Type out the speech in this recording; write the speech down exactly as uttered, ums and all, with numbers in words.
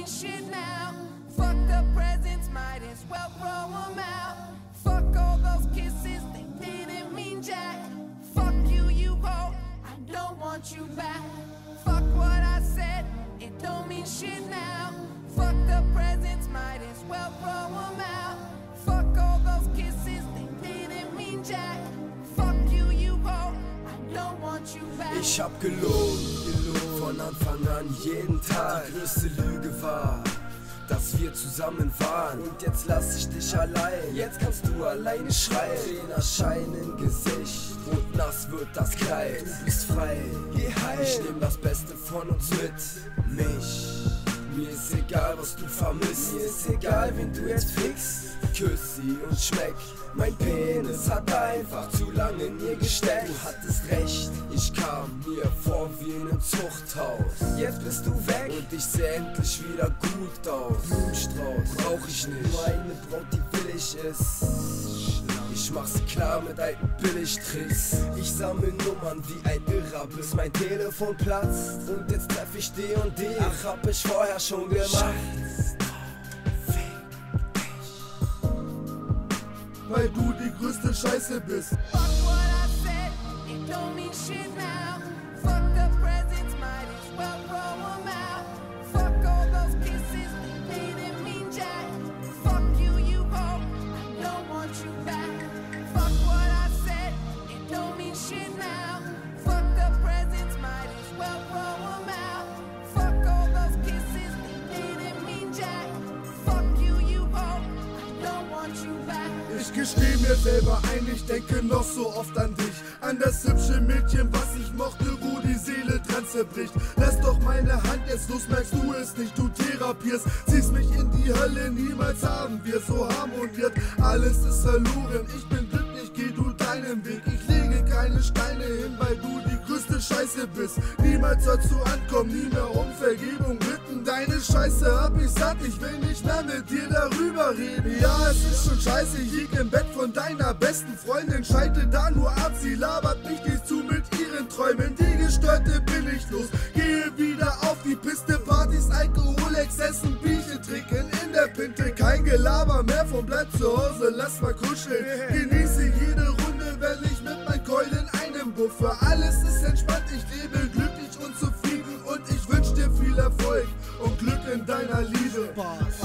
mean shit now. Fuck the presents, might as well throw them out. Fuck all those kisses, they didn't mean jack. Fuck you, you go, I don't want you back. Fuck what I said, it don't mean shit now. Fuck the presents, might as well throw them out. Fuck all those kisses, they didn't mean jack. Fuck you, you go, I don't want you back. Ich hab gelogen, gelogen, von Anfang an jeden Tag. Die größte Lüge war, dass wir zusammen waren. Und jetzt lass ich dich allein, jetzt kannst du alleine schreien. Trainerschein im Gesicht und nass wird das Kleid. Du bist frei, geh heim, ich nehm das Beste von uns mit. Mich, mir ist egal, was du vermisst. Mir ist egal, wen du jetzt fickst. Küss sie und schmeck. Mein Penis hat einfach zu lange in ihr gesteckt. Du hattest recht, ich kam mir vor wie in einem Zuchthaus. Jetzt bist du weg und ich seh endlich wieder gut aus. Blumenstrauß brauch ich nicht, nur eine Braut, die willig ist. Ich mach's klar mit alten Billigtricks. Ich sammel Nummern wie ein Irrer, bis mein Telefon platzt. Und jetzt treff ich D und D. Ach, hab ich vorher schon gemacht. Weil du die größte Scheiße bist. Fuck what I said, it don't mean shit now. Fuck the presents, might as well throw them out. Fuck all those kisses, they didn't mean jack. Fuck you, you go, I don't want you back. Fuck what I said, it don't mean shit now. Fuck the presents, might as well throw them out. Fuck all those kisses, they didn't mean jack. Fuck you, you go, I don't want you back. Ich gesteh mir selber ein, ich denke noch so oft an dich. An das hübsche Mädchen, was ich mochte, wo die Seele dran zerbricht. Lass doch meine Hand jetzt los, merkst du es nicht, du therapierst. Ziehst mich in die Hölle, niemals haben wir so harmoniert. Alles ist verloren, ich bin glücklich, geh du deinen Weg. Ich lege keine Steine hin, weil du die größte Scheiße bist. Niemals sollst du ankommen, nie mehr um Vergebung bitten. Deine Scheiße hab ich satt, ich will nicht mehr mit dir darüber reden. Ja, es ist schon scheiße, ich lieg im Bett von deiner besten Freundin. Schalte da nur ab, sie labert mich nicht zu mit ihren Träumen. Die Gestörte bin ich los, gehe wieder auf die Piste. Partys, Alkohol, Exzessen, Bierchen trinken in der Pinte. Kein Gelaber mehr von bleib zu Hause, lass mal kuscheln. Genieße jede Runde, wenn ich mit mein Keul in einem Buffer. Alles ist entspannt, ich lebe glücklich und zufrieden. Und ich wünsch dir viel Erfolg und Glück in deiner Liebe.